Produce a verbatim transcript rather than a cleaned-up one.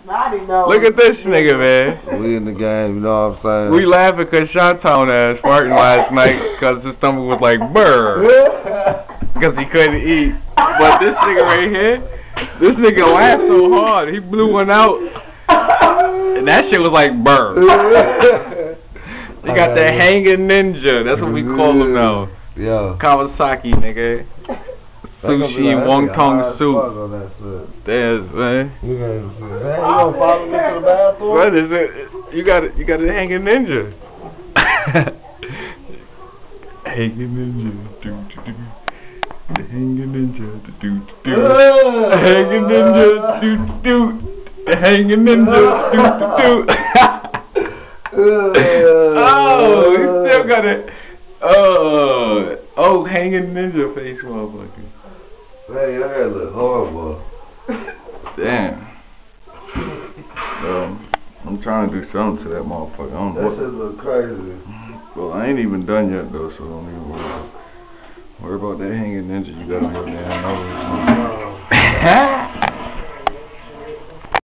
Snotty knows. Look at this nigga, man. We in the game, you know what I'm saying? We laughing because Shantown ass farting last night because his stomach was like burr. Because he couldn't eat. But this nigga right here, this nigga laughed so hard, he blew one out. And that shit was like burr. He got that hanging ninja. That's what we call him now. Yeah. Kawasaki, nigga. Sushi, like, wonton soup. There's, man. You gonna follow me to the bathroom? What is it? You got it. You got a hanging ninja. Hanging ninja. Do, do, do. The hanging ninja. Do, do, do. The hanging ninja. Do, do. The hanging ninja. Do, do, do. Oh, he still got it. Oh, oh, hanging ninja face, motherfucker. Man, your hair look horrible. Damn. Um, I'm trying to do something to that motherfucker. I don't know. That shit look crazy. Well, I ain't even done yet though, so don't even worry. Worry about that hanging ninja you got on your damn nose.